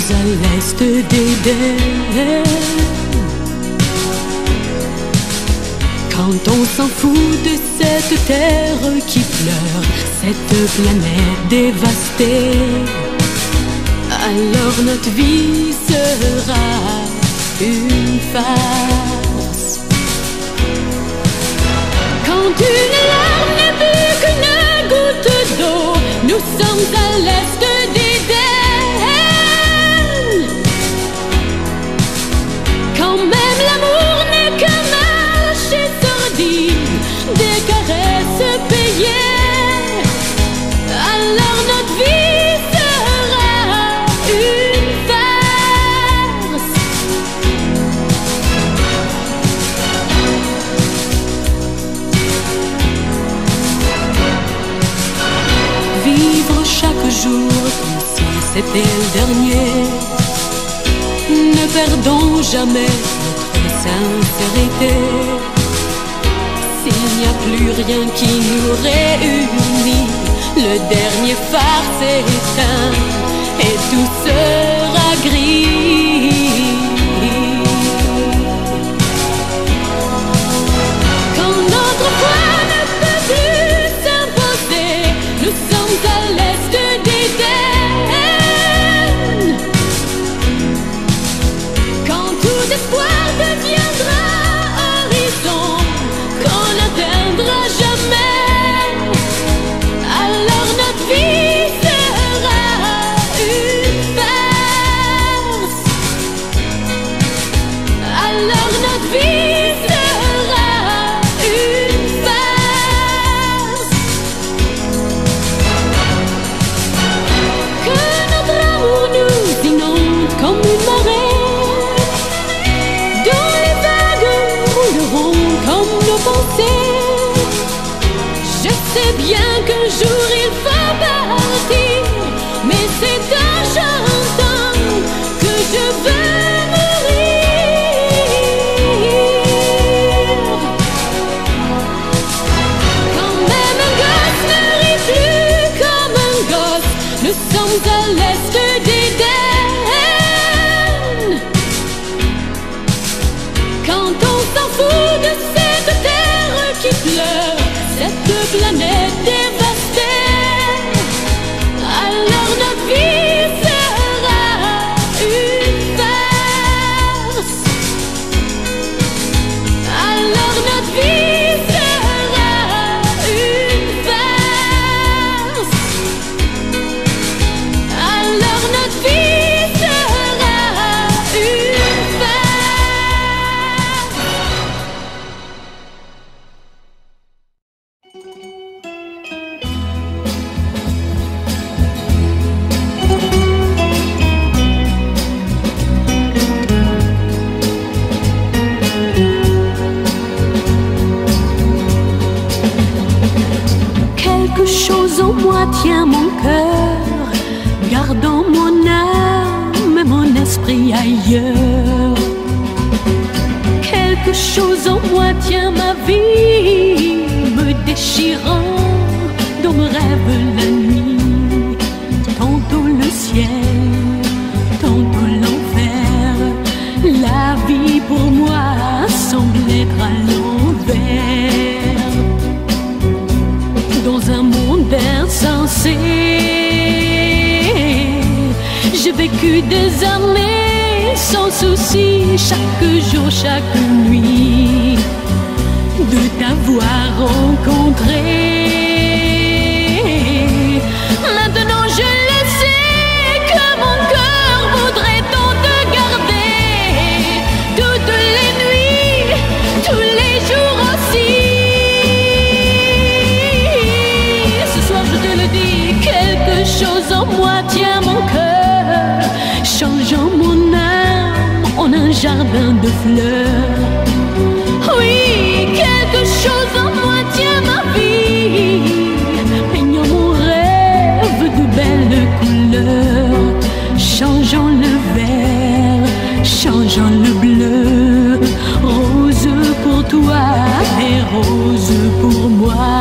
à l'est d'Éden. Quand on s'en fout de cette terre qui pleure, cette planète dévastée, alors notre vie sera une farce. Quand une larme n'est plus qu'une goutte d'eau, nous sommes à l'est d'Éden. Quand même l'amour n'est qu'un marché sordide, des caresses payées, alors notre vie sera une farce. Vivre chaque jour comme si c'était le dernier, ne perdons jamais notre sincérité. S'il n'y a plus rien qui nous réunit, le dernier phare s'éteint et tout sera gris. Quand notre foi ne peut plus s'imposer, nous sommes à l'est d'Éden. Quand tout espoir deviendra horizon, qu'on n'atteindra jamais, alors notre vie sera une farce. Alors notre vie sera une farce. Que notre amour nous inonde comme une marée, dont les vagues rouleront comme nos pensées. Je sais bien qu'un jour il faut partir, mais c'est en chantant que je veux mourir. Quand même un gosse ne rit plus comme un gosse, nous sommes à l'est d'Éden. Quand on s'en fout de cette terre qui pleure, cette planète dévastée, alors notre vie sera une farce. Alors notre vie sera une farce. Alors notre vie sera une farce. Quelque chose en moi tient mon cœur, gardant mon âme et mon esprit ailleurs. Quelque chose en moi tient ma vie, me déchirant dans mes rêves la nuit. Tantôt le ciel, tantôt l'enfer, la vie pour moi semble être à l'envers. Dans un monde insensé, j'ai vécu des années sans souci, chaque jour, chaque nuit, de t'avoir rencontré. Maintenant je le sais que mon cœur voudrait tant te garder, toutes les nuits, tous les jours aussi. Ce soir je te le dis, quelque chose en moi tient mon cœur, changeant mon âme en un jardin de fleurs. Oui, quelque chose en moi tient ma vie, peignant mon rêve de belles couleurs, changeant le vert, changeant le bleu, rose pour toi et rose pour moi.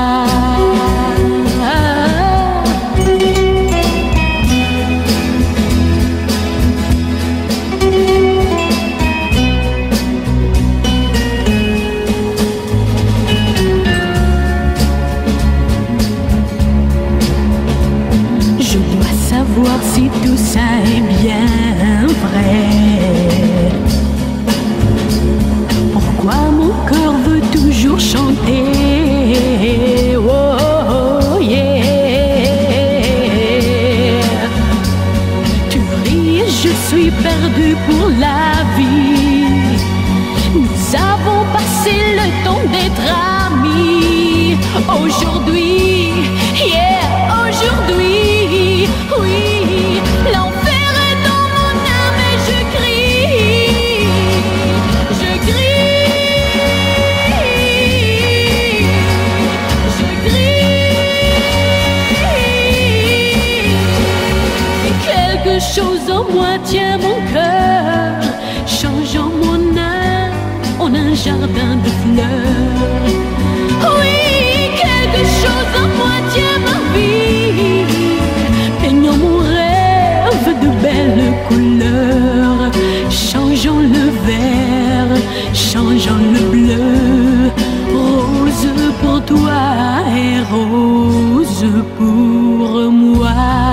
aujourd'hui, yeah, aujourd'hui, oui, l'enfer est dans mon âme et je crie, je crie, je crie. Quelque chose en moi tient mon cœur, changeant mon âme en un jardin de fleurs. Oui, quelque chose en moi tient ma vie, peignant mon rêve de belles couleurs, changeant le vert, changeant le bleu, rose pour toi et rose pour moi.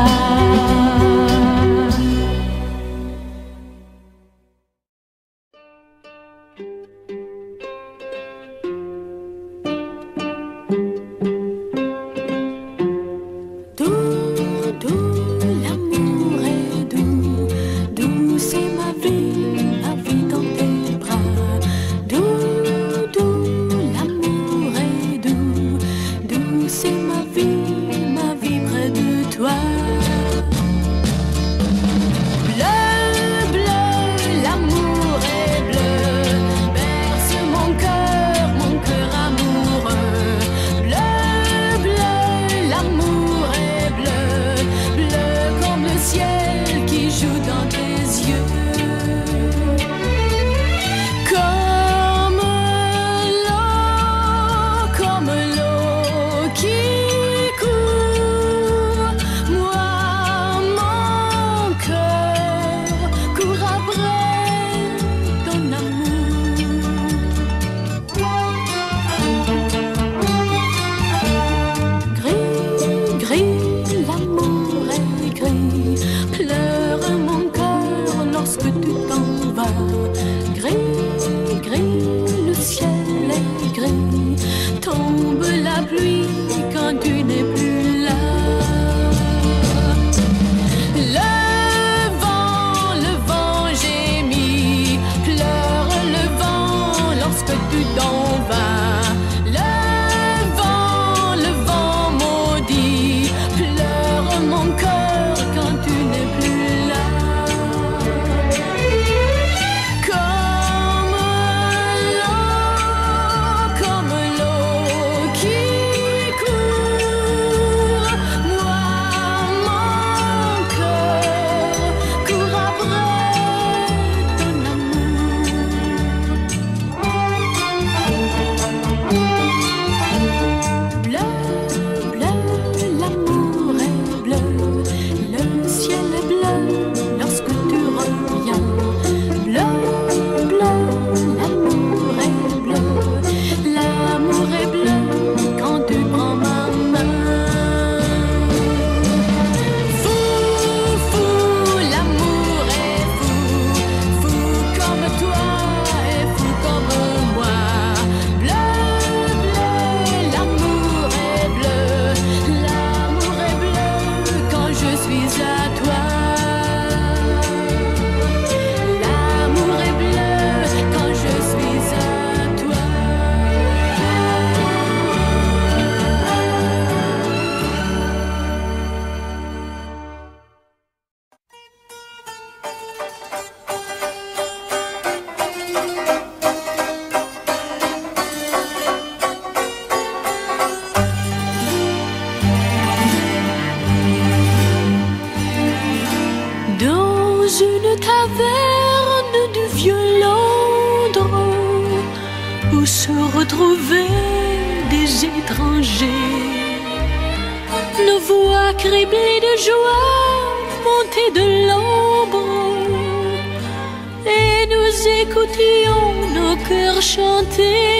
des étrangers. Nos voix criblées de joie montaient de l'ombre et nous écoutions nos cœurs chanter.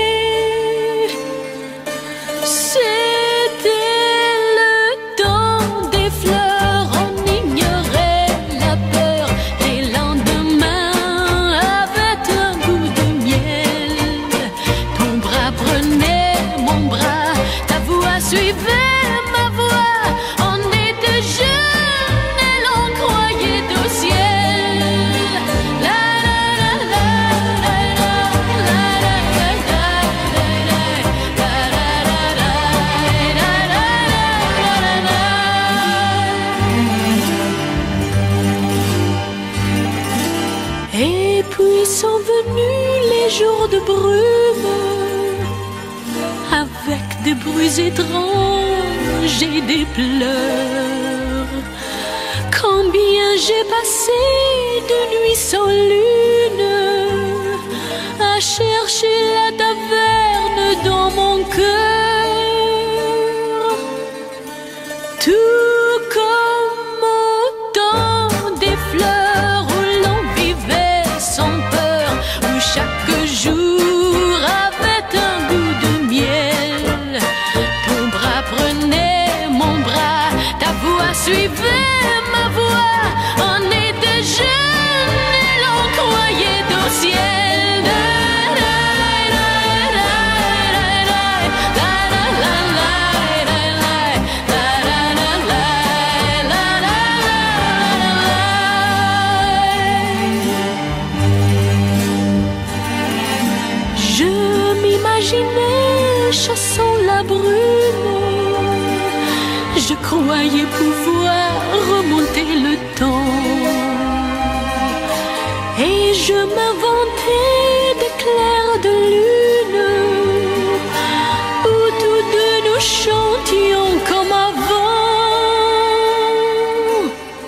C'était le temps des fleurs, on ignorait la peur. Les lendemains avec un goût de miel, ton bras prenait mon bras, ta voix suivait ma voix. On était jeunes et l'on croyait au ciel. La la la la la la la la. devenus les jours de brume, avec des bruits étranges et des pleurs. Combien j'ai passé de nuits sans lune à chercher la taverne dans mon cœur. Tout comme au temps des fleurs où l'on vivait sans peur, où chaque jour avait un goût de miel. Ton bras prenait mon bras, ta voix suivait ma voix. On était jeunes et l'on croyait au ciel. Chassant la brume, je croyais pouvoir remonter le temps, et je m'inventais des clairs de lune où tous deux nous chantions comme avant.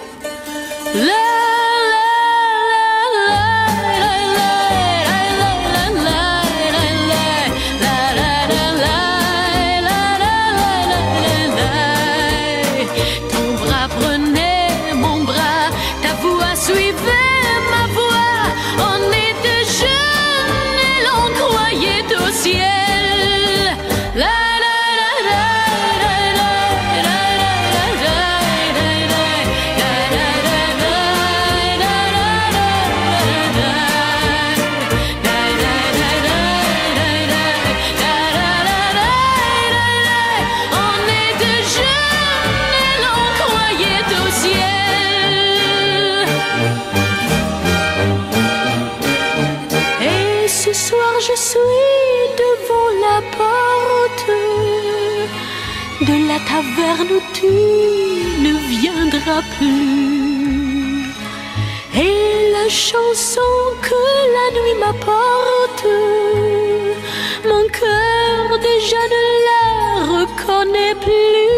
Ce soir je suis devant la porte de la taverne où tu ne viendras plus, et la chanson que la nuit m'apporte, mon cœur déjà ne la reconnaît plus.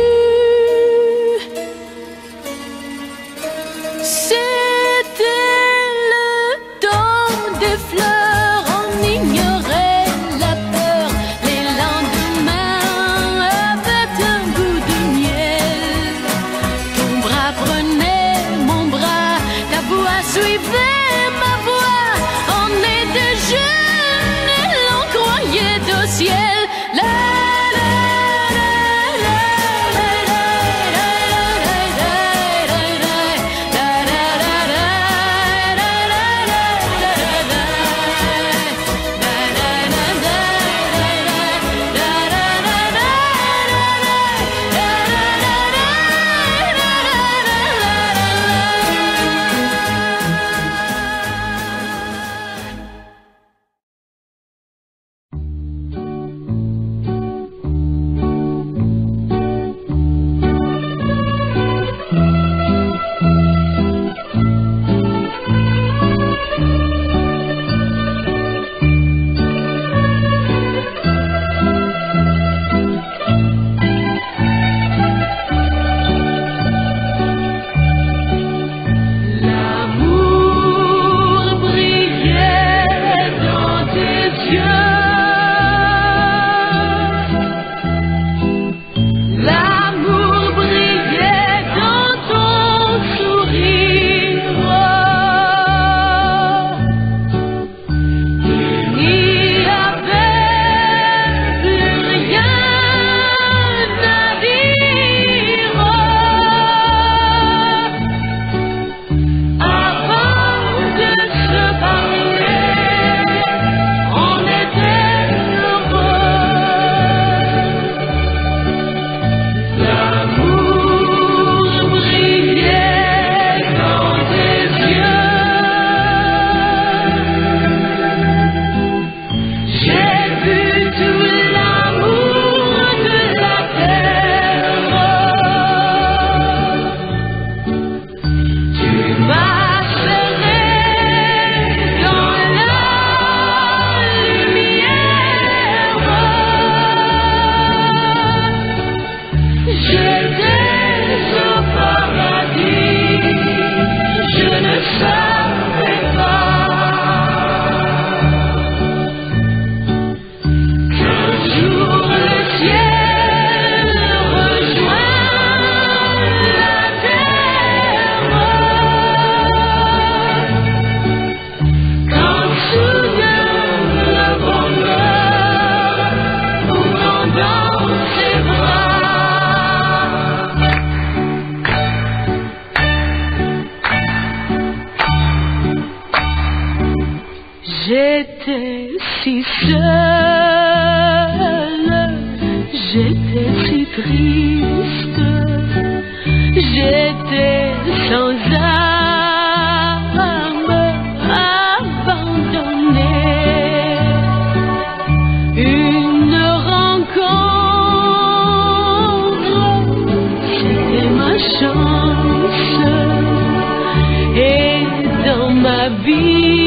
C'était le temps des fleurs, on ignorait la peur. Les lendemains avaient un goût de miel. Ton bras prenait mon bras, ta voix suivait ma voix. On était jeunes et l'on croyait au ciel. J'étais si seule, j'étais si triste, j'étais sans âme, abandonnée. Une rencontre, c'était ma chance, et dans ma vie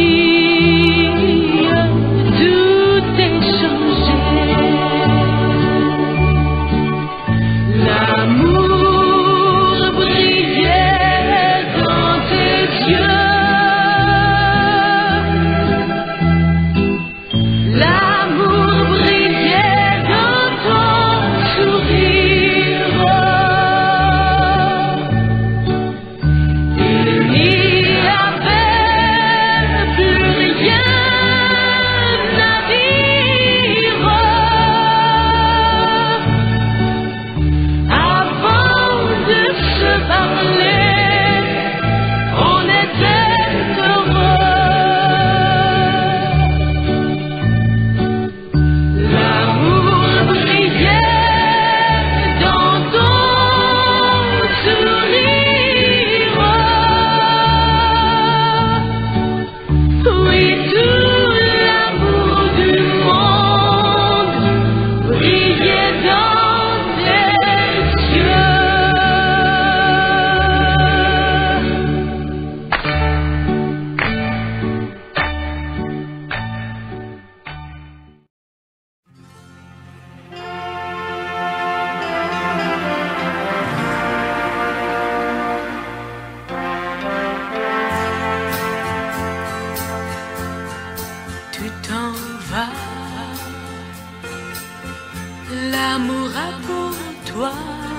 L'amour a pour toi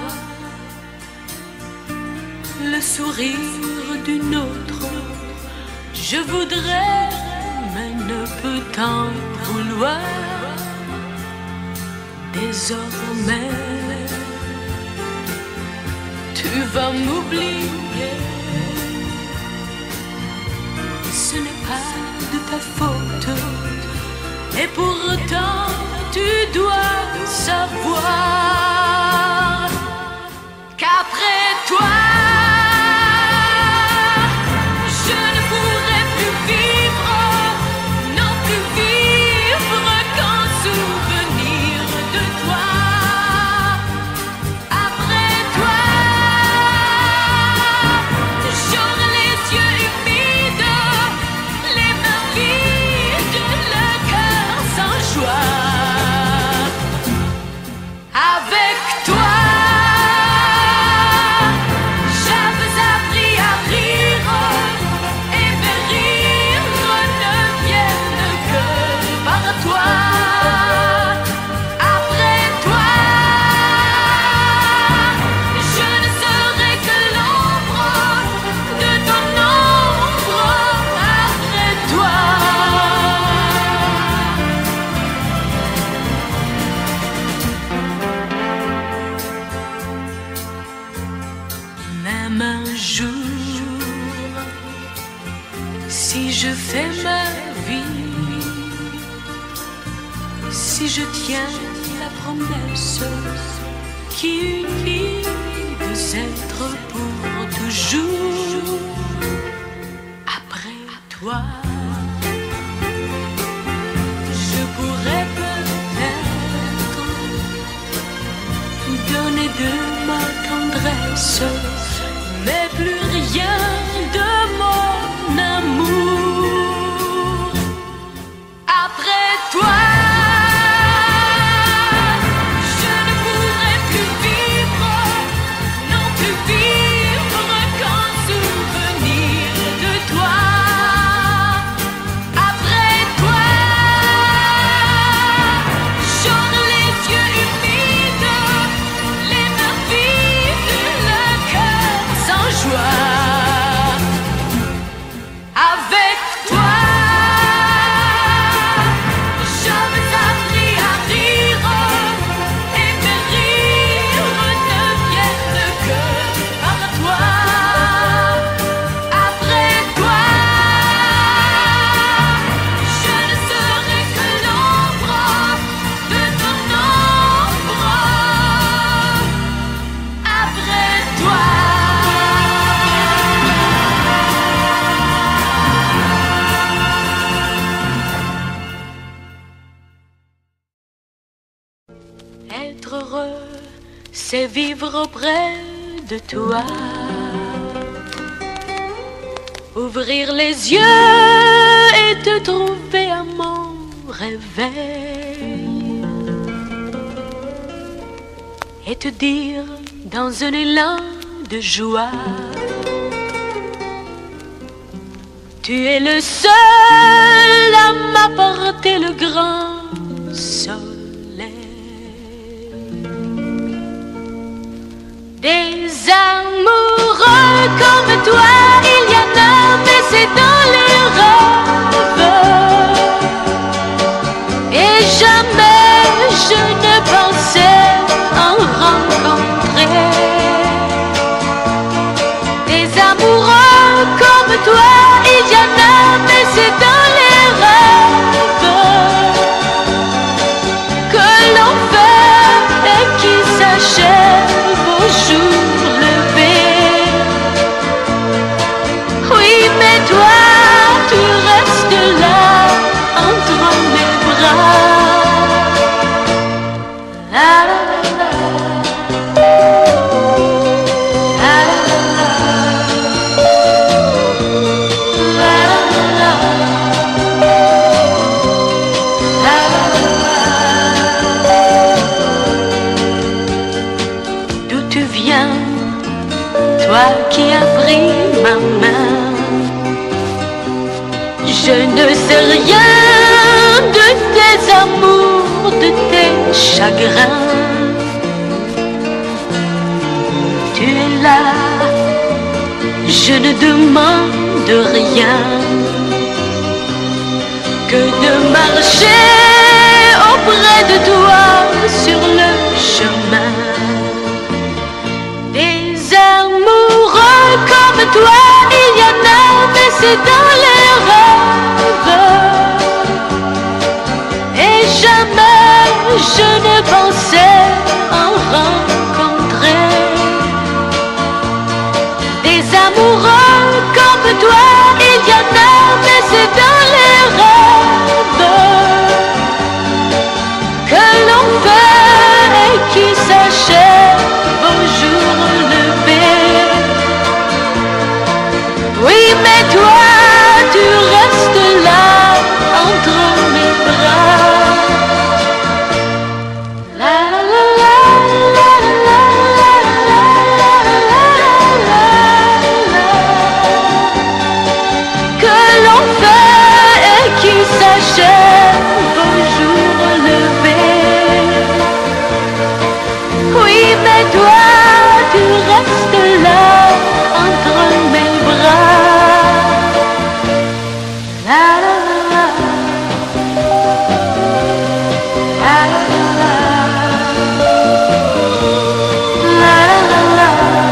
le sourire d'une autre. Je voudrais, mais ne peux t'en vouloir. Désormais, tu vas m'oublier. Ce n'est pas de ta faute, et pourtant tu dois savoir qu'après toi, je ne pourrai plus vivre, non plus vivre qu'en souvenir de toi. Après toi, j'aurai les yeux humides, les mains vides, le cœur sans joie. Avec toi, j'avais appris à rire, et mes rires ne viennent que par toi. Après toi, je ne serai que l'ombre de ton ombre. Après toi, même un jour, si je fais ma vie, si je tiens la promesse qui unit deux êtres pour toujours, après toi, je pourrais peut-être donner de ma tendresse, mais plus rien de mon amour. Après toi, je ne pourrai plus vivre, non plus vivre qu'en souvenir de toi. Après toi, j'aurai les yeux humides, les mains vides, le cœur sans joie. Être heureux, c'est vivre auprès de toi. Ouvrir les yeux et te trouver à mon réveil. Et te dire dans un élan de joie, tu es le seul à m'apporter le grand soleil. Des amoureux comme toi, il y en a, mais c'est dans les rêves. Et jamais je ne pensais en rencontrer. Des amoureux comme toi, il y en a, mais c'est dans les rêves que l'on fait et qui s'achève au jour levé. Oui, mais toi, tu restes là entre mes bras. La, la, la, la, d'où tu viens, toi qui as pris ma main? Je ne sais rien de tes amours, de tes chagrins. Tu es là, je ne demande rien que de marcher auprès de toi sur le chemin. Des amoureux comme toi, il y en a, mais c'est dans les rêves. Et jamais je ne pensais en rencontrer. Des amoureux comme toi, il y en a, mais c'est dans les rêves que l'on fait et qui s'achève au jour levé. Oui, mais toi, tu restes là entre mes bras. La la la la la la la la la, que l'on fait et qui s'achève au jour levé. Oui, mais toi, tu restes là entre mes bras. La la la la la la la la la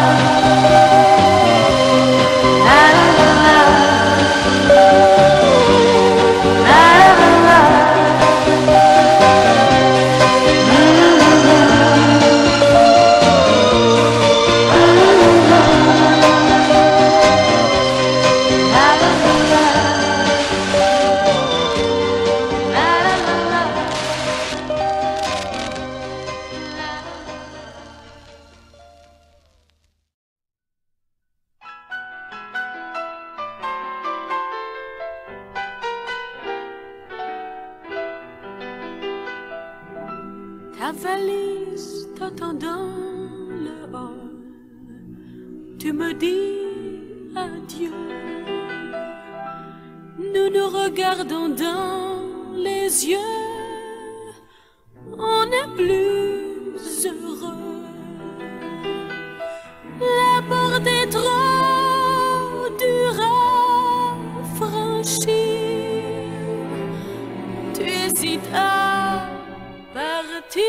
Ta valise t'attend dans le hall. Tu me dis adieu. Nous nous regardons dans les yeux. On n'est plus heureux. La porte est trop dure à franchir. Tu hésites à partir.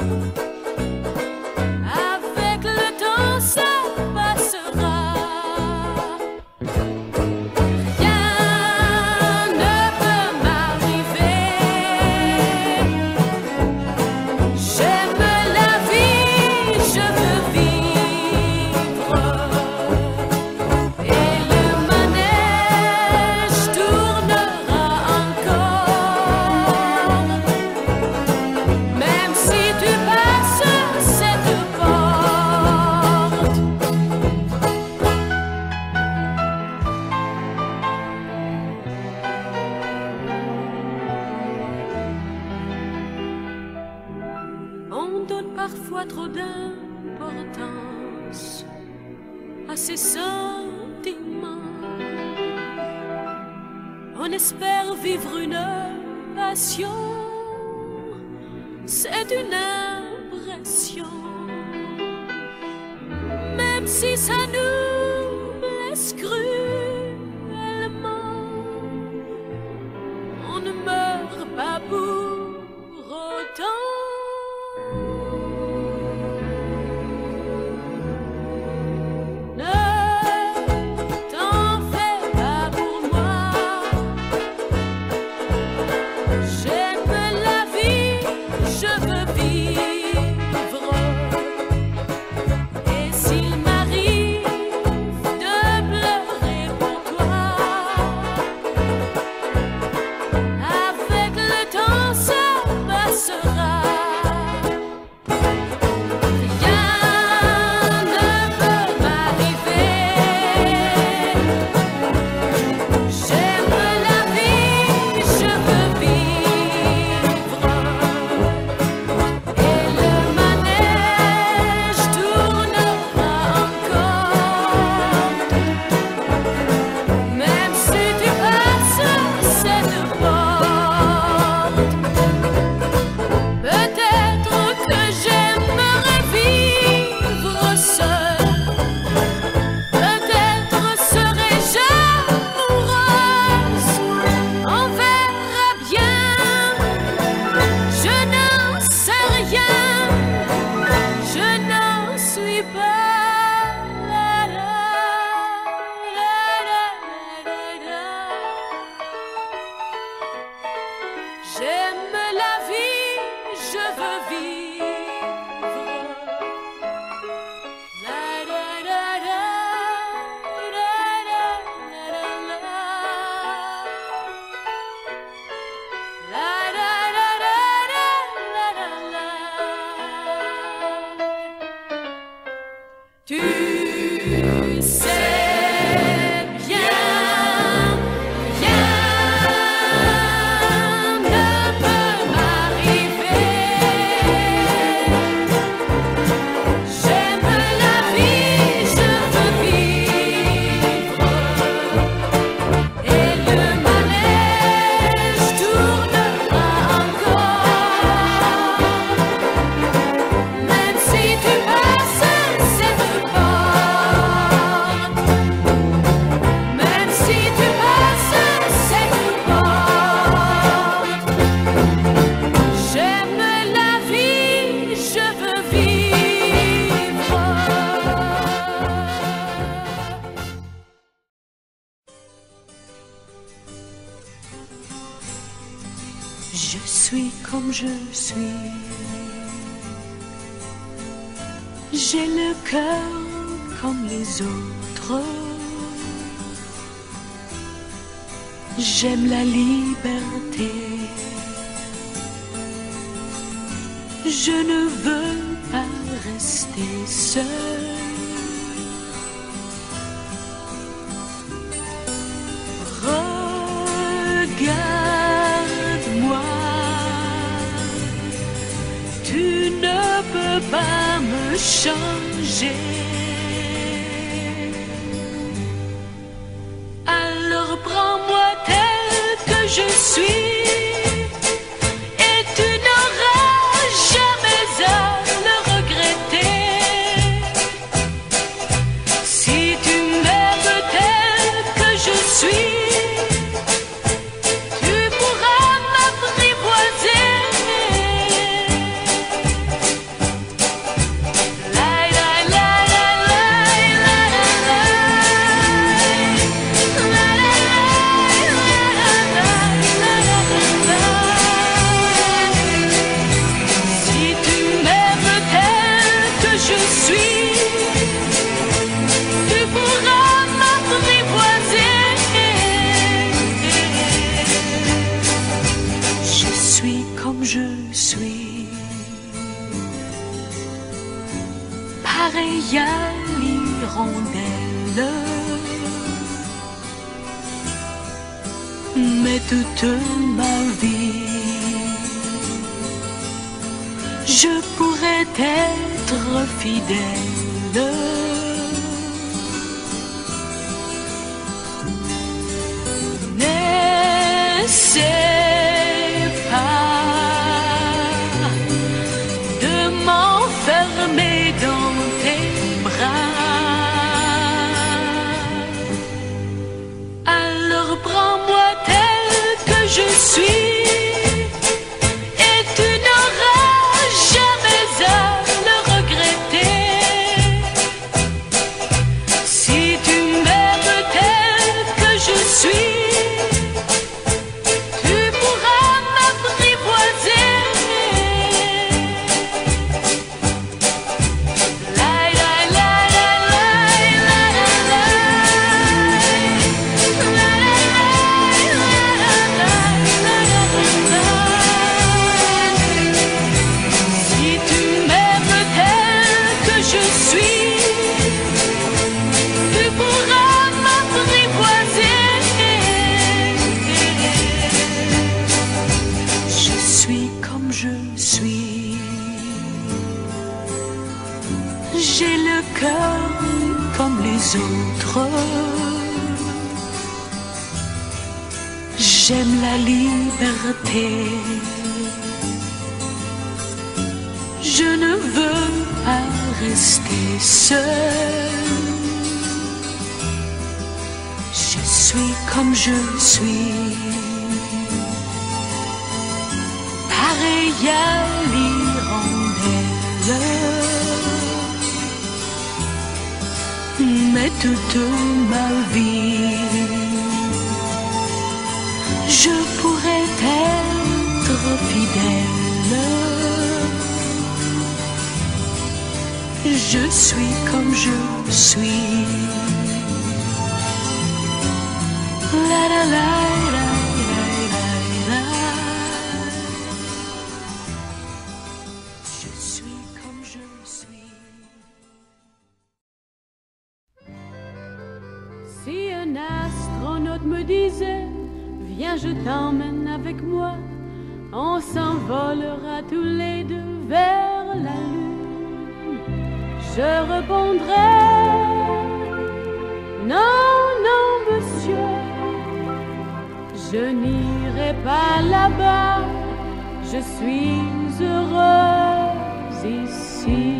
Ça passera. d'importance à ces sentiments. On espère vivre une passion, c'est une impression. Même si ça nous blesse cruellement, on ne meurt pas pour autant. J'aime la vie, je veux vivre. La la la la la la la la la la la la. Tu sais. Je suis comme je suis. J'ai le cœur comme les autres. J'aime la liberté. Je ne veux pas rester seul. Regarde-moi, tu ne peux pas me changer. Alors prends-moi tel que je suis. Je suis pareil à l'hirondelle, mais toute ma vie je pourrais être être fidèle. N'essaie pas de m'enfermer dans tes bras. Alors prends-moi tel que je suis. J'ai le cœur comme les autres. J'aime la liberté. Je ne veux pas rester seul. Je suis comme je suis. Pareil à l'hirondelle. Mais toute ma vie, je pourrais être fidèle. Je suis comme je suis. La la la la la la la. Je suis comme je suis. Si un astronaute me disait, viens je t'emmène avec moi, on s'envolera tous les deux vers la lune, je répondrais, non, non monsieur, je n'irai pas là-bas, je suis heureuse ici.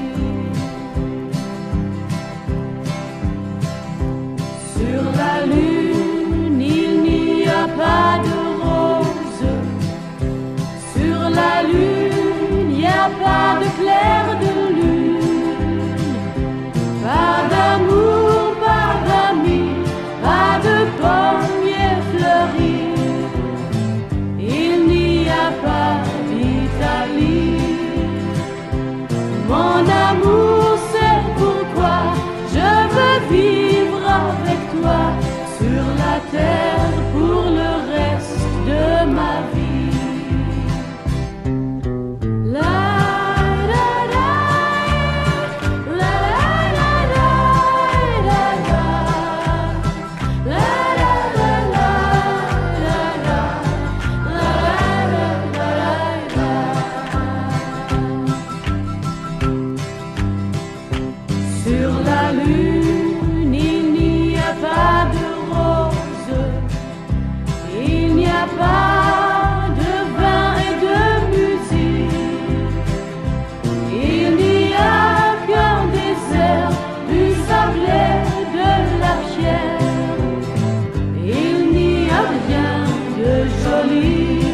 Sur la lune, il n'y a pas de roses. Sur la lune, il n'y a pas de clair de lune. Pas d'amour, pas d'amis, pas de pommiers fleuris. Il n'y a pas d'Italie. Mon amour, c'est pourquoi je veux vivre avec toi sur la terre pour le reste de ma vie. Sur la lune, il n'y a pas de roses, il n'y a pas de vin et de musique, il n'y a qu'un désert, du sable et de la pierre, il n'y a rien de joli.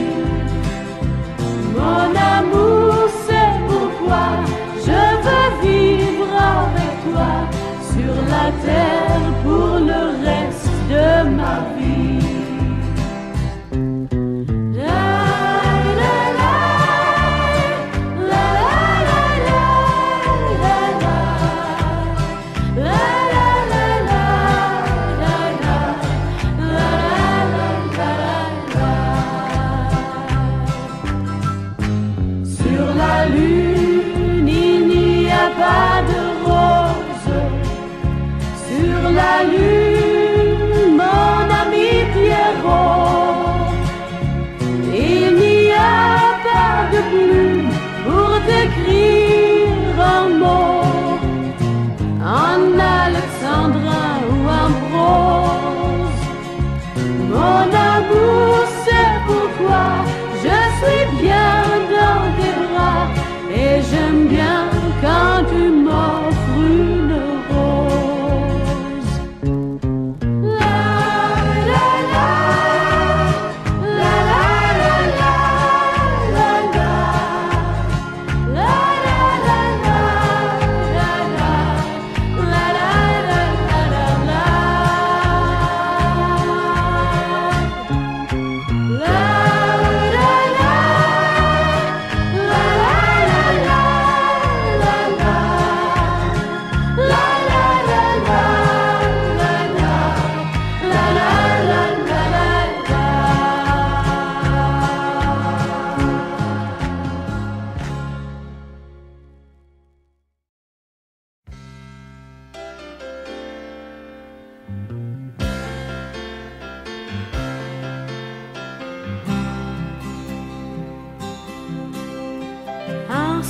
Mon amour, c'est pourquoi je veux vivre avec toi sur la terre pour le reste de ma vie. Sur la lune, il n'y a pas de roses. Sur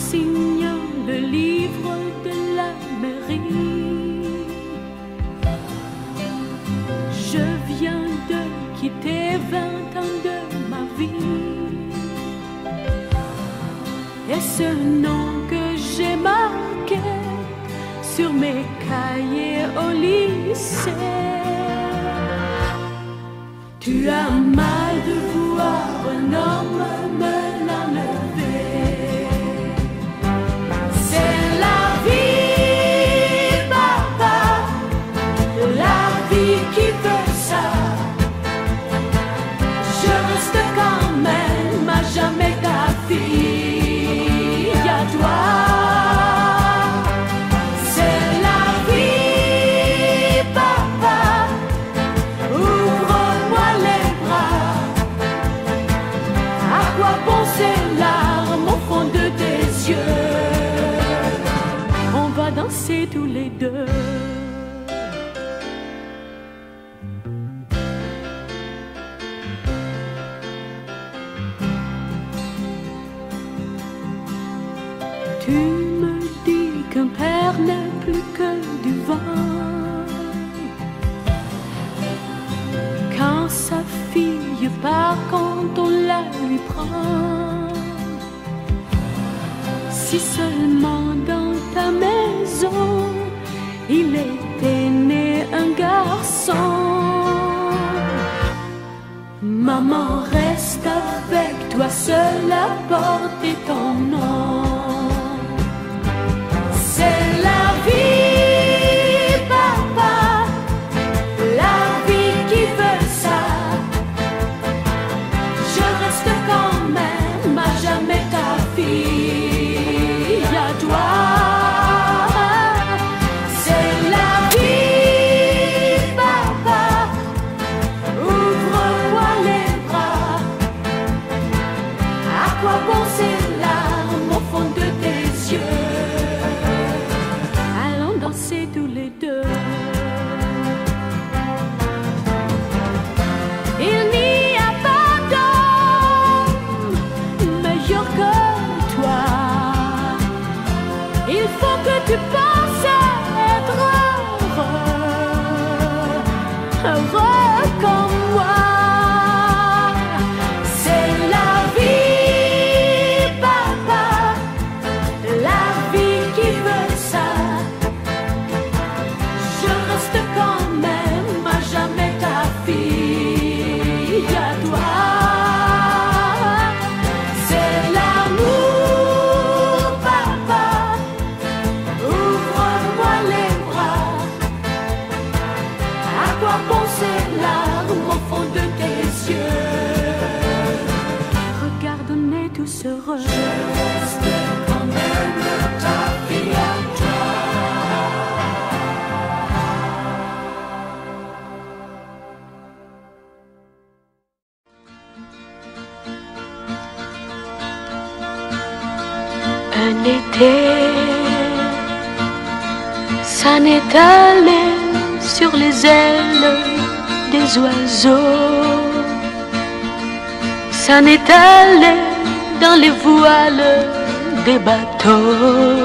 signant le livre de la mairie. Je viens de quitter 20 ans de ma vie. Et ce nom que j'ai marqué sur mes cahiers au lycée. Tu as mal de voir un homme me l'enlever. C'est la vie, papa, la vie qui veut ça. Je reste quand même à jamais ta fille, à toi. On va danser tous les deux. Tu me dis qu'un père n'est plus que du vent. Quand sa fille part, quand on la lui prend. Si seulement dans ta maison il était né un garçon. Maman reste avec toi seule à porter ton nom. C'est la vie, papa, la vie qui veut ça. Je reste quand même à jamais ta fille, à toi. C'est la vie, papa, ouvre-moi les bras. À quoi bon ces larmes au fond de tes yeux? Allons danser tous les deux. Il n'y a pas d'homme meilleur que toi. Il faut que tu penses être heureux, heureux comme moi. C'est la vie, papa, la vie qui veut ça. Je reste quand même à jamais ta fille, à toi. C'est l'amour, papa, ouvre-moi les bras. À quoi bon ces larmes au fond de tes yeux? Regarde, on est tous heureux. Je reste quand même ta fille, à toi. Un été s'en est allé sur les ailes des oiseaux, s'en est allé dans les voiles des bateaux.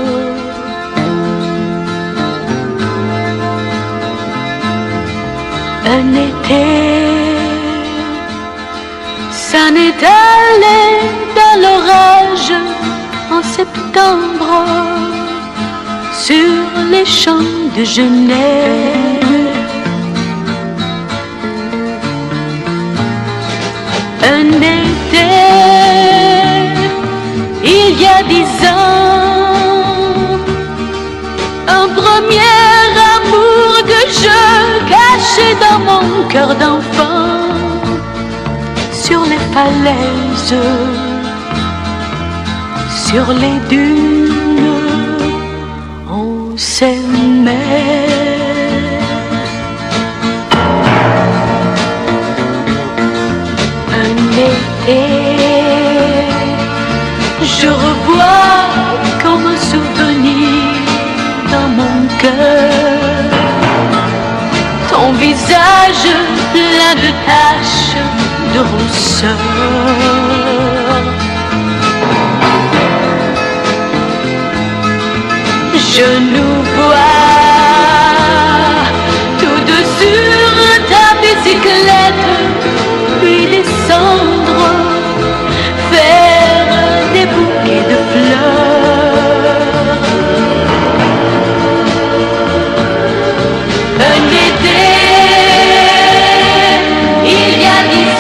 Un été s'en est allé dans l'orage en septembre, sur les champs de Genève. Un été, il y a 10 ans, un premier amour que je cachais dans mon cœur d'enfant, sur les falaises, sur les dunes, on s'aimait. Un été, je revois comme un souvenir dans mon cœur ton visage plein de taches de rousseur. Je nous vois tous deux sur ta bicyclette, puis descendre, faire des bouquets de fleurs. Un été, il y a 10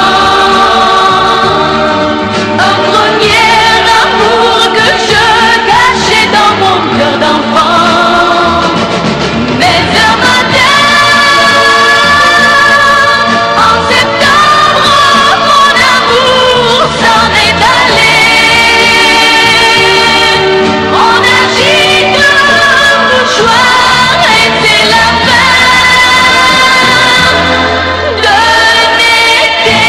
ans, un premier amour que je cachais dans mon cœur d'enfant. Mais un matin, en septembre, mon amour s'en est allé. On agite un mouchoir et c'est la fin d'un été.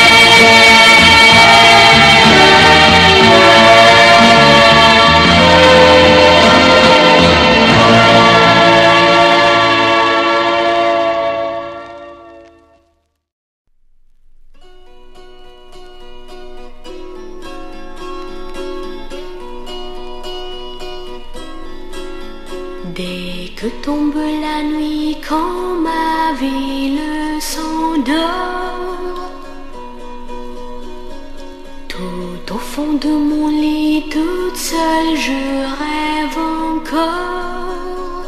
Dès que tombe la nuit, quand ma ville s'endort, tout au fond de mon lit, toute seule, je rêve encore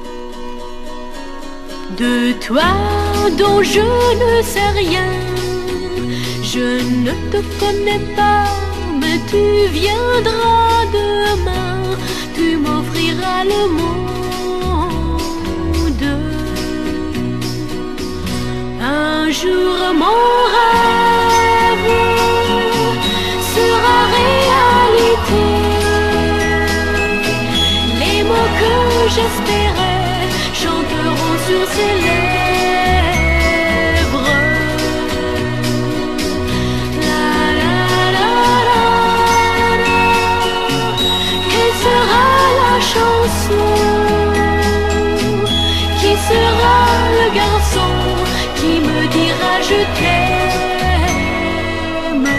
de toi dont je ne sais rien. Je ne te connais pas, mais tu viendras demain, tu m'offriras le monde. Un jour mon rêve sera réalité. Les mots que j'espérais chanteront sur ses lèvres. La la la la la. Quelle sera la chanson? Qui sera le garçon qui me dira je t'aime?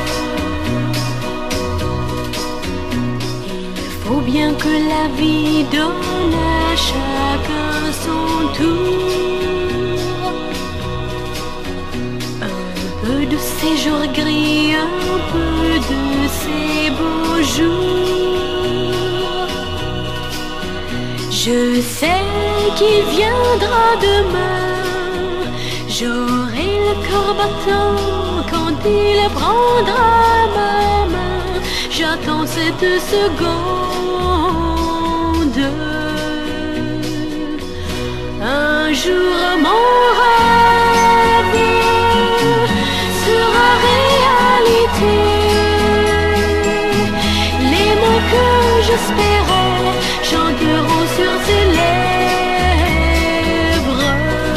Il faut bien que la vie donne à chacun son tour. Un peu de ces jours gris, un peu de ces beaux jours. Je sais qu'il viendra demain. J'aurai le cœur battant quand il prendra ma main. J'attends cette seconde. Un jour mon rêve sera réalité. Les mots que j'espérais chanteront sur ses lèvres.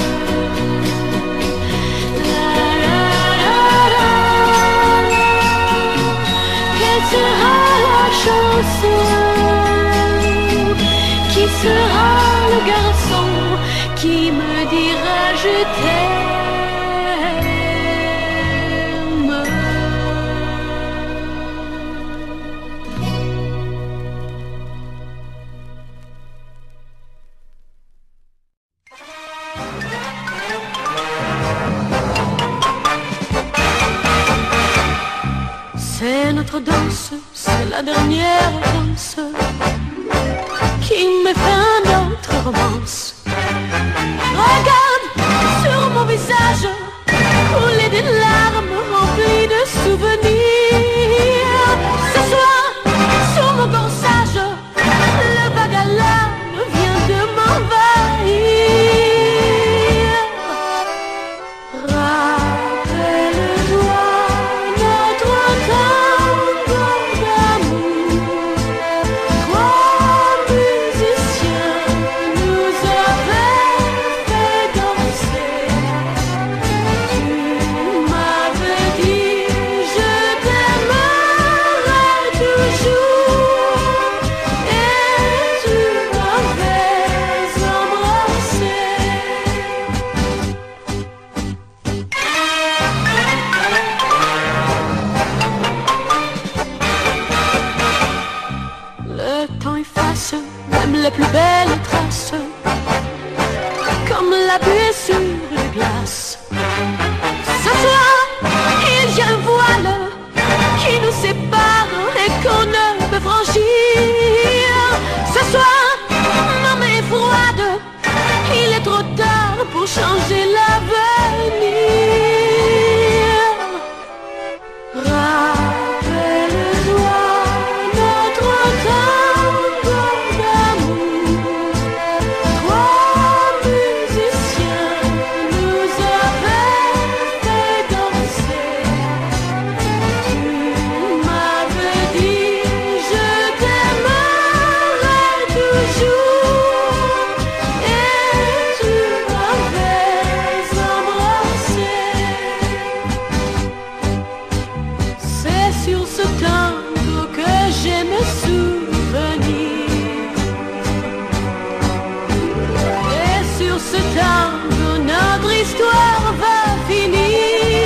Sera la chanson? Qui sera le garçon qui me dira je t'aime? C'est notre danse, c'est la dernière danse qui met fin à notre romance. Regarde sur mon visage couler des larmes remplies de souvenirs. Ce soir, sur mon corsage, le vague à larmes vient de m'envahir. Rappelle-toi notre tango d'amour. Trois musiciens nous appuyer sur la glace. Ce soir, il y a un voile qui nous sépare et qu'on ne peut franchir. Ce soir, ma main est froide, il est trop tard pour changer l'avenir. Rappelle-toi notre tango d'amour. Trois musiciens nous avaient fait danser. Tu m'avais dit je t'aimerai toujours et tu m'avais embrassé. C'est sur ce tango que j'ai mes souvenirs. Et sur ce tango notre histoire va finir.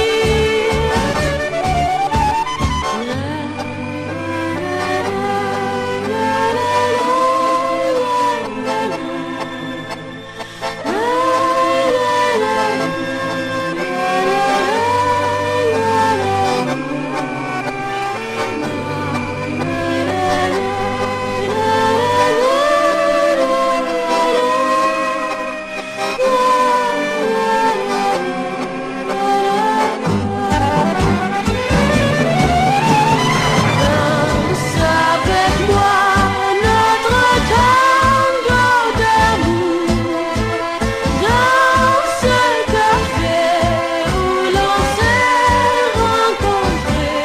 Danse avec moi notre tango d'amour. Dans ce café où l'on s'est rencontrés.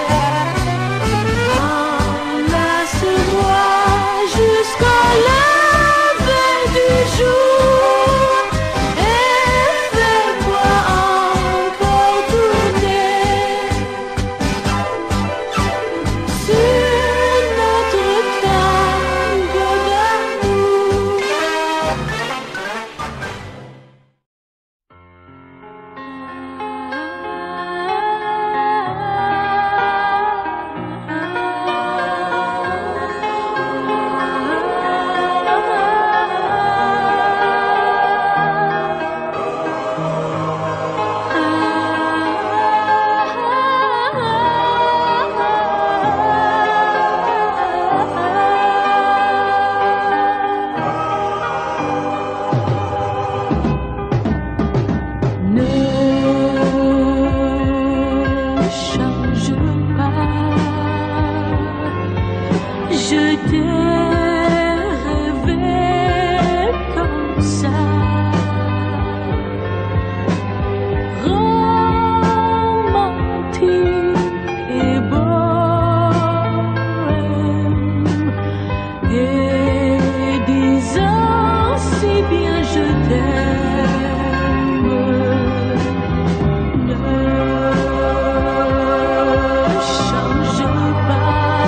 Enlace-moi jusqu'au lever du jour et fais-moi encore tourner sur notre tango d'amour. Ne change pas, je t'ai rêvé comme ça, romantique et bohème, et disant si bien je t'aime. Ne change pas,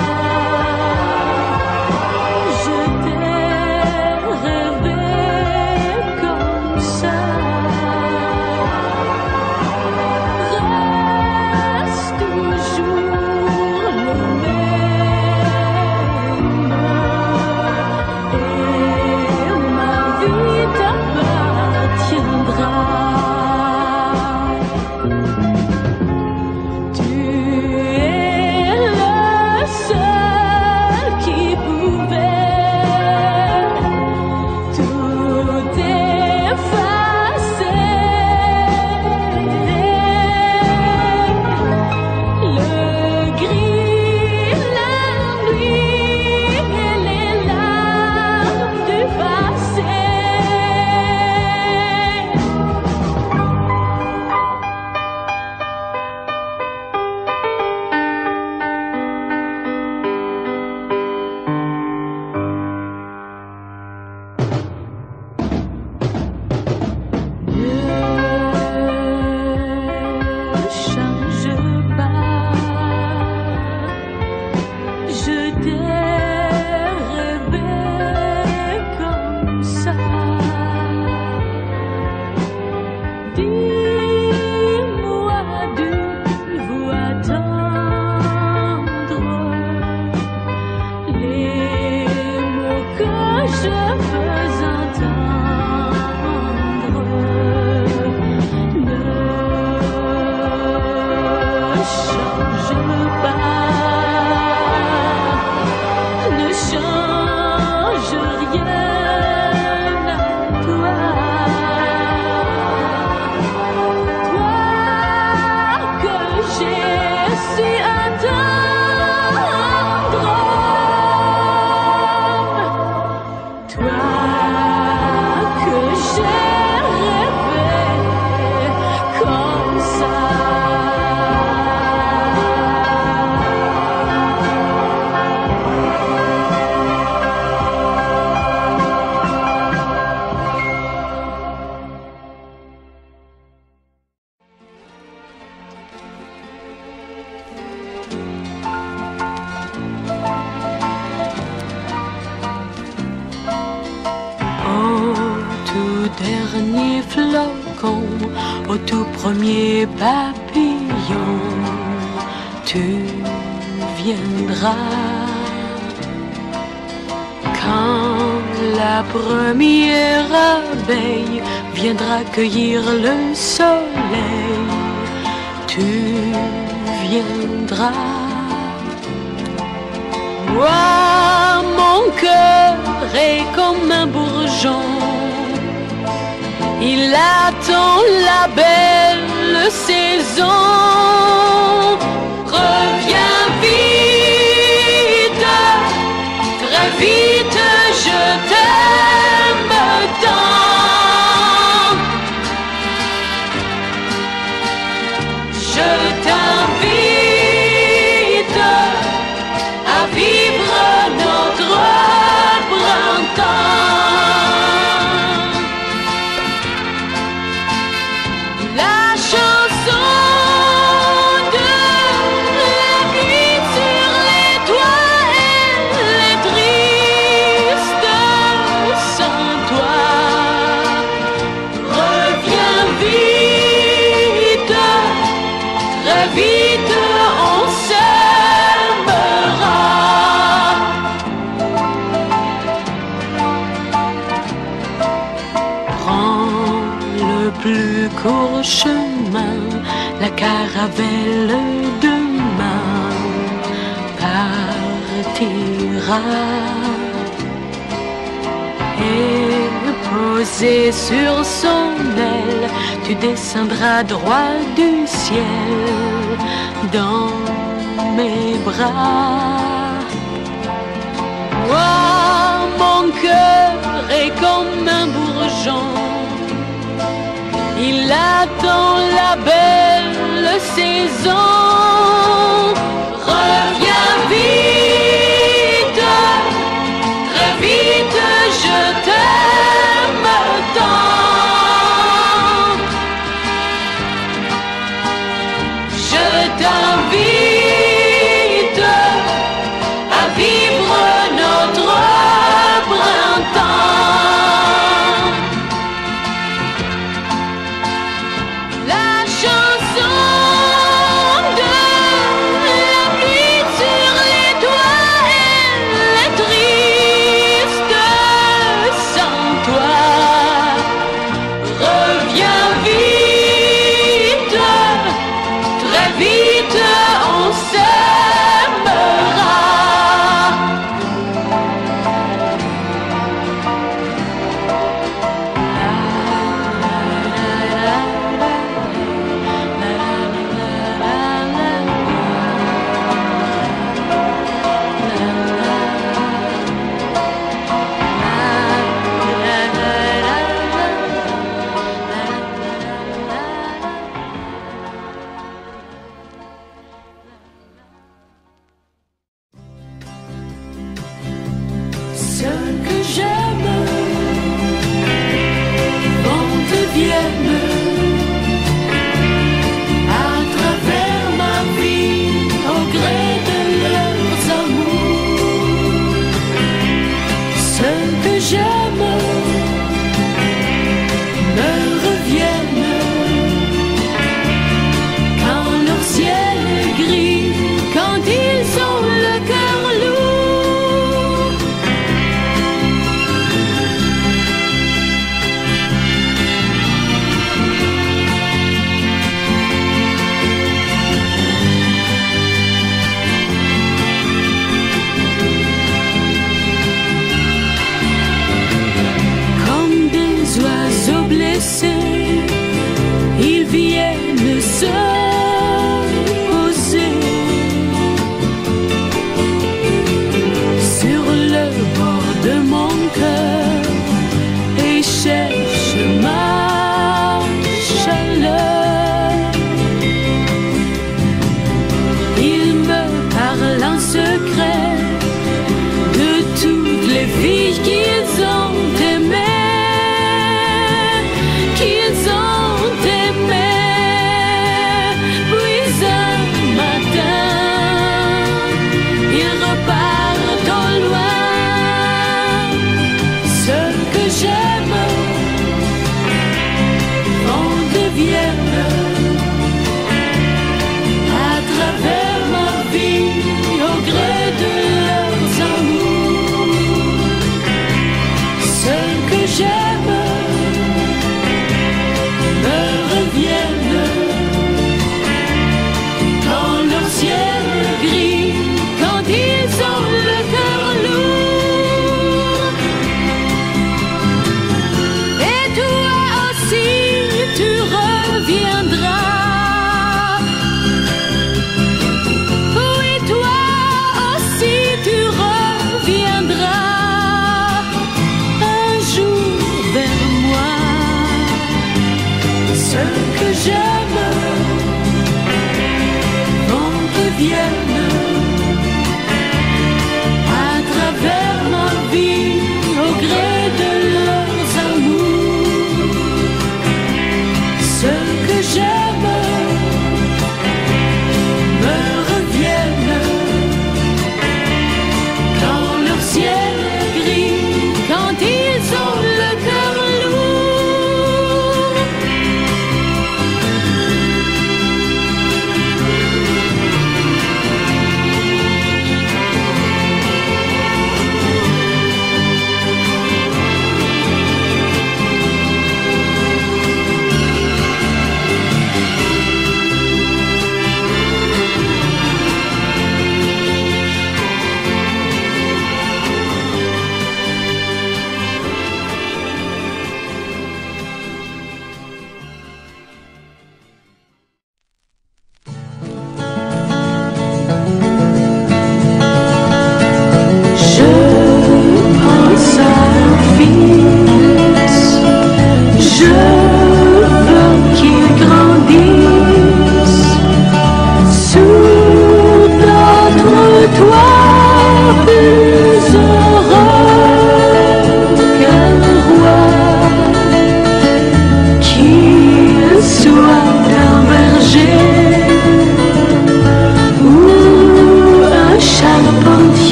je t'ai rêvé comme ça. Reste toujours le même, et ma vie t'appartiendra. Tu es le seul qui pouvait tout effacer. Le gris, la nuit et les larmes du passé. Ne change pas, je t'ai rêvé comme ça. Dis-moi d'une voix tendre les mots que je veux entendre. dernier flocon, au tout premier papillon, tu viendras. Quand la première abeille viendra cueillir le soleil, tu viendras. Moi, mon cœur est comme un bourgeon, il attend la belle saison. Reviens vite, très vite, je t'aime tant. Je t'invite à vivre notre printemps. La chanson de la nuit sur les toits, elle est triste sans toi. Reviens vite, très vite, on s'aimera. Prends le plus court chemin, la caravelle demain partira. Et posé sur son aile, tu descendras droit du ciel dans mes bras. Moi, mon cœur est comme un bourgeon, il attend la belle saison. Reviens vite, très vite, je t'aime tant. Je t'invite à vivre notre printemps. La chanson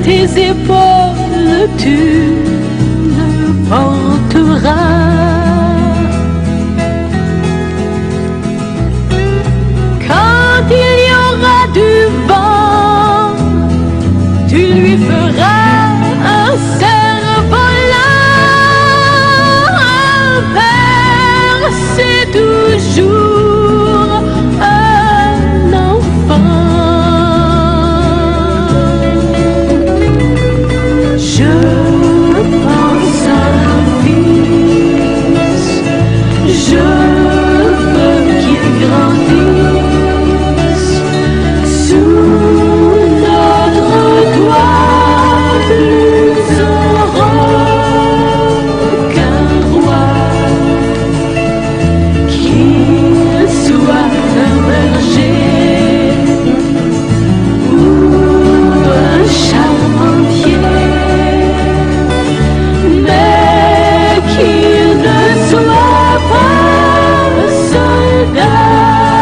tes épaules tu le porteras. Quand il y aura du vent, tu lui feras un cerf-volant. Un père, c'est toujours un enfant. Je pense à un fils, je veux qu'il grandisse sous notre toit, plus heureux qu'un roi, qu'il soit un berger ou un charpentier, mais qu'il ne soit pas soldat.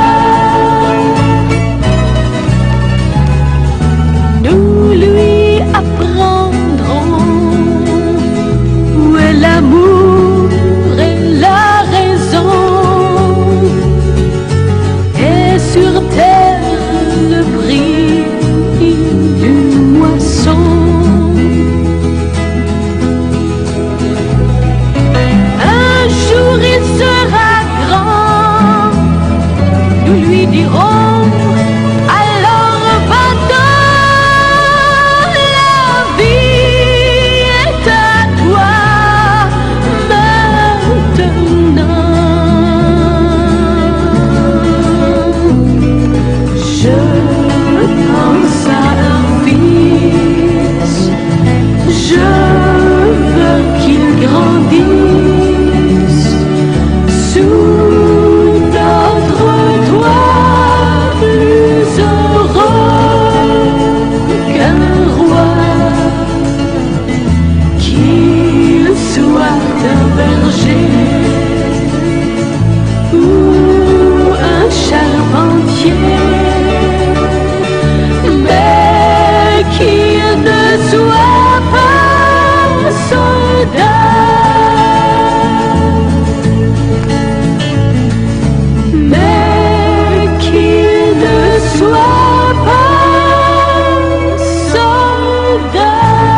Nous lui apprendrons où est l'amour et la raison, et sur terre le prix d'une moisson. Un jour il sera grand, nous lui dirons alors va-t'en, la vie est à toi maintenant. Je pense à un fils, je veux qu'il grandisse sous notre toit, plus heureux qu'un roi, qu'il soit un berger ou un charpentier, mais qu'il ne soit pas soldat. Mais qu'il ne soit pas soldat.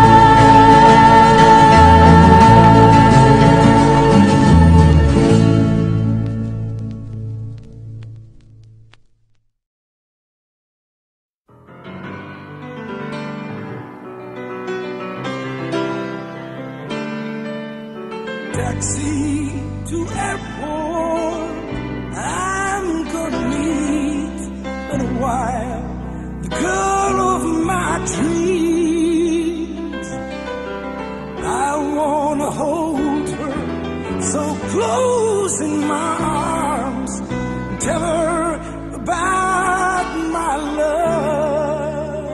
Taxi to airport, I'm gonna meet in a while the girl of my dreams. I wanna hold her so close in my arms and tell her about my love.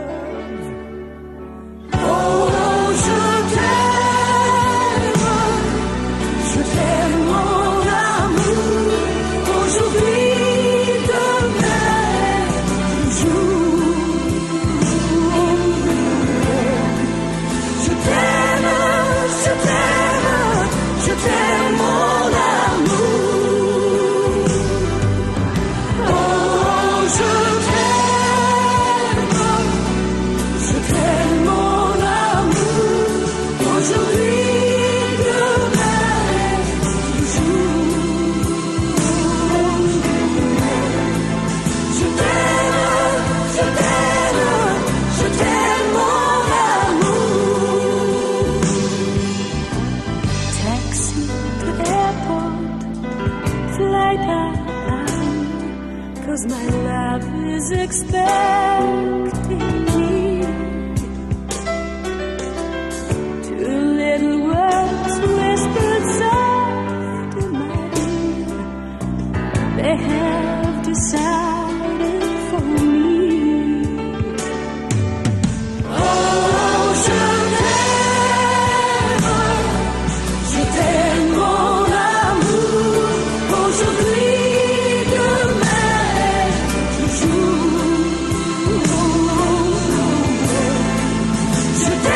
Oh, je t'aime, mon amour, aujourd'hui, demain, toujours. Je t'aime, je t'aime, je t'aime, mon amour. Oh, je t'aime, mon amour, aujourd'hui, demain, toujours. Je t'aime, je t'aime, je t'aime, mon amour. Taxi to airport, flight time, 'cause my love is expecting me. Two little words whispered soft in my ear, they have decided for me. Oh, je t'aime, mon amour, aujourd'hui, demain, toujours. Je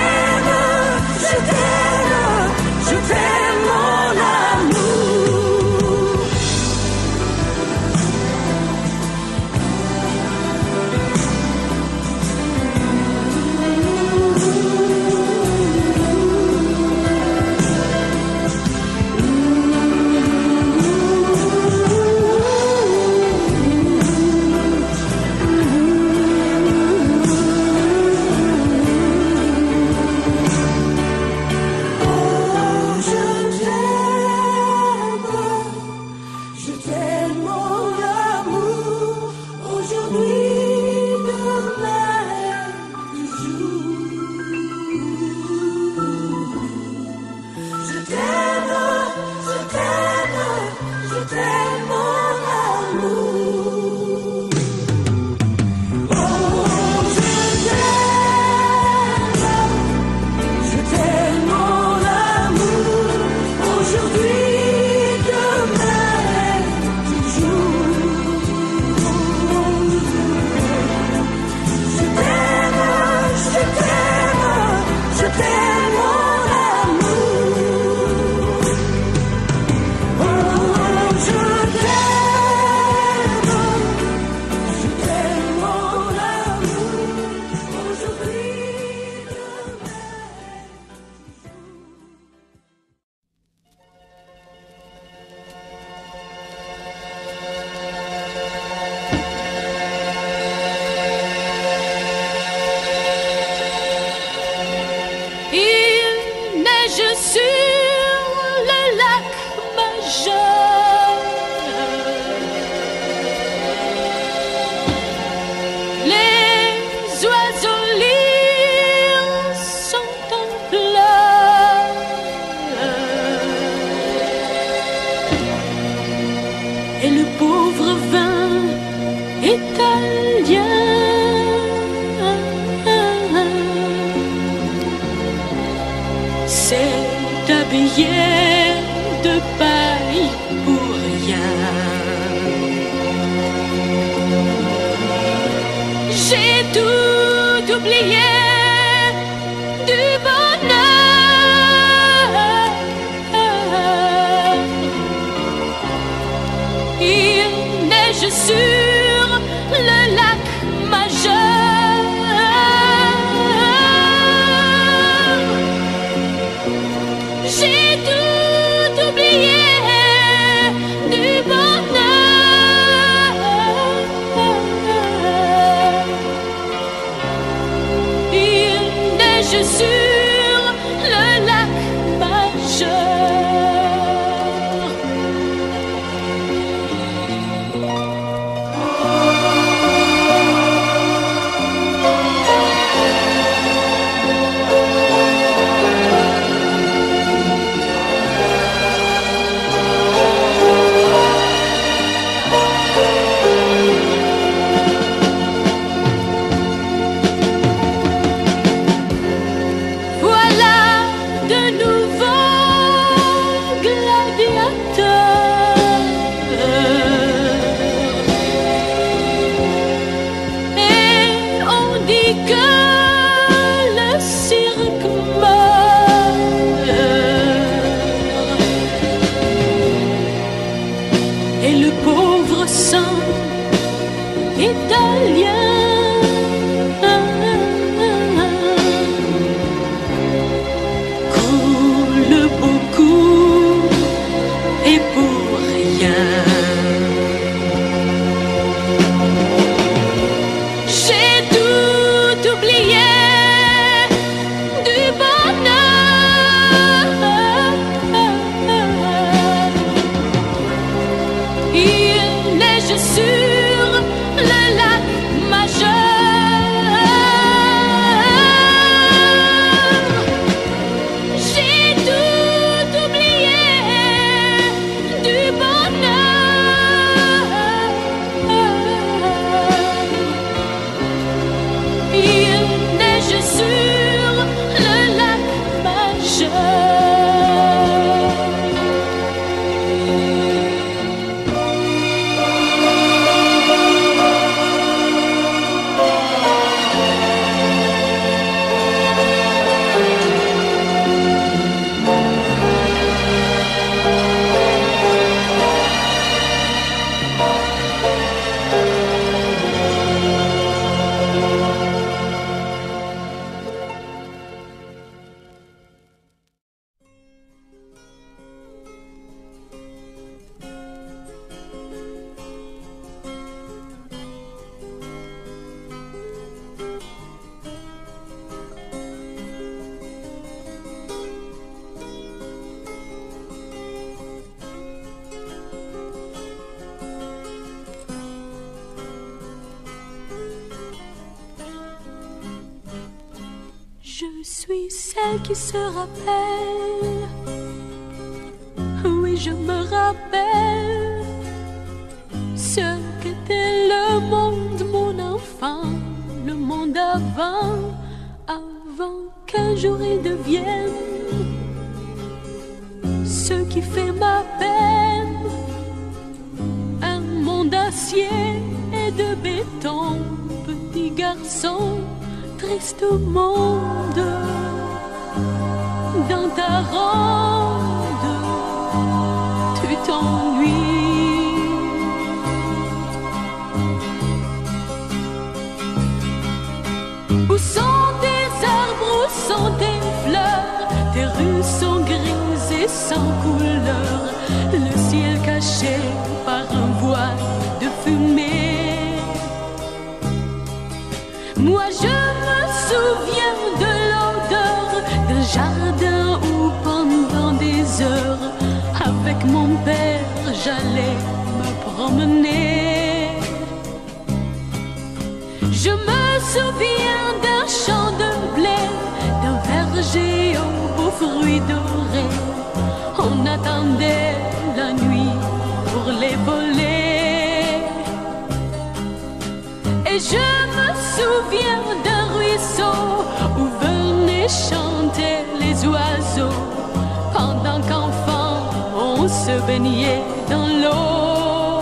viennent de paille pour rien. J'ai tout oublié du bonheur. Il neige sur le lac majeur. J'ai tout oublié du bonheur. Il neige sur le lac majeur. Voilà de nouveaux gladiateurs. Et on dit que le cirque meurt. Et le pauvre sang italien coule beaucoup et pour rien. J'ai tout oublié du bonheur. Il neige sur le lac majeur. J'ai tout oublié du bonheur. Il neige sur le lac majeur. Je suis celle qui se rappelle. Oui, je me rappelle ce qu'était le monde, mon enfant, le monde avant qu'un jour il devienne ce qui fait ma peine. Un monde d'acier et de béton, petit garçon, triste monde, dans ta ronde, tu t'ennuies. Où sont tes arbres, où sont tes fleurs? Tes rues sont grises et sans couleur, le ciel caché par un voile de fumée. Moi je me souviens de l'odeur d'un jardin où pendant des heures, avec mon père, j'allais me promener. Je me souviens d'un champ de blé, d'un verger aux beaux fruits dorés. On attendait la nuit pour les voler. Et je me souviens d'un ruisseau où venaient chanter les oiseaux pendant baignait dans l'eau.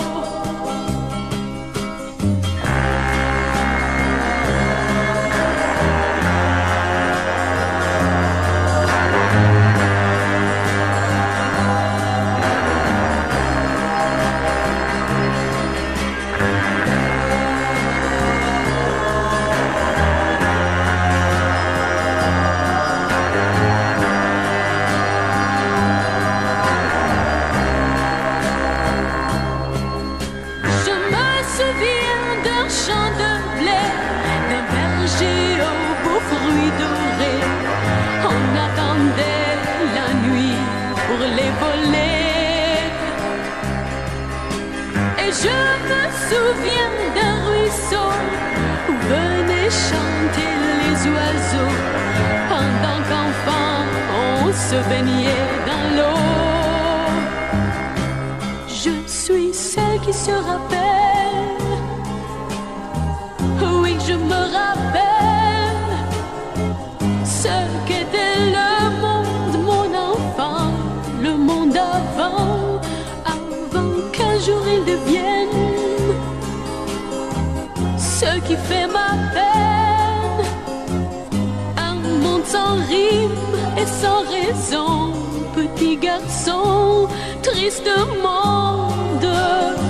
Je me souviens d'un ruisseau où venaient chanter les oiseaux pendant qu'enfant on se baignait dans l'eau. Je suis celle qui se rappelle, oui je me rappelle ce qu'était le monde, mon enfant, le monde avant qu'un jour il devienne ce qui fait ma peine. Un monde sans rime et sans raison, petit garçon, triste monde.